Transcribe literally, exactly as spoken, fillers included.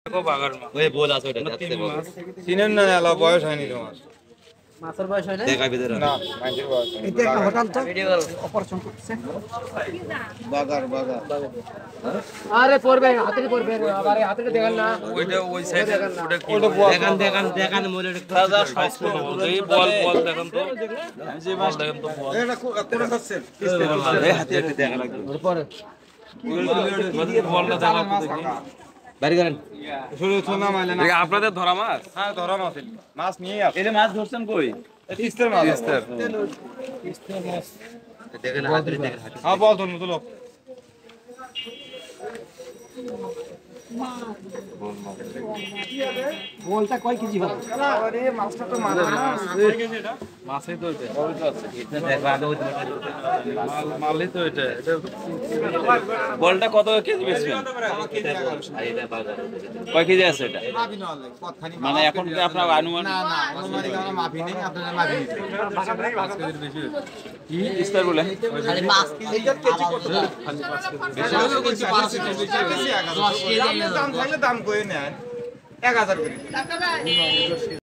ওই বল আছে ওটা যাচ্ছে বল চিনেন না এলা বয়স হয়নি তোমার মাছের বয়স হয় না দেখা ভিতরে না মাঝের বয়স এটা একটা হোটেল তো অপারেশন করছে বাগার বাগার আরে পড়বে হাতে পড়বে আবার হাতে দেখেন না ওইটা ওই সাইডে ওটা কি দেখান দেখান দেখান মোলে দাদা স্বাস্থ্য এই বল বল দেখেন তো যে বল দেখেন তো বল এটা কোন খাচ্ছেন এই হাতে একটু দেখা লাগবে পরে বলটা দেখা দেখি বাড়ি করেন শুরু শোনা মাইলে না আপনাদের ধরা মাছ হ্যাঁ ধরা মাছ মাছ নিয়ে আস এই মাছ ধরছেন কই তিস্তার মাছ তিস্তার দেখেন হাতে দেখেন হাতে হ্যাঁ বল ধরুন তুলো বলটা কয় কেজি হবে আরে মাছটা তো মাছ মাছই তো এটা এটা দেখা আগে ওই মালই তো এটা এটা বলটা কত কেজি বেচবেন এটা বাজার কয় কেজি আছে এটা মাপি না লাগে কতখানি মানে এখন কি আপনার অনুমান না না অনুমানিক আমরা মাপি নেই আপনারা মাপি নিতে কি ইস্তার বলে খালি পাঁচ কেজি এইটার কেজি কত বেশি পাঁচ কেজি বেশি দশ কেজি দাম থাকলে দাম কই নেন এক হাজার করে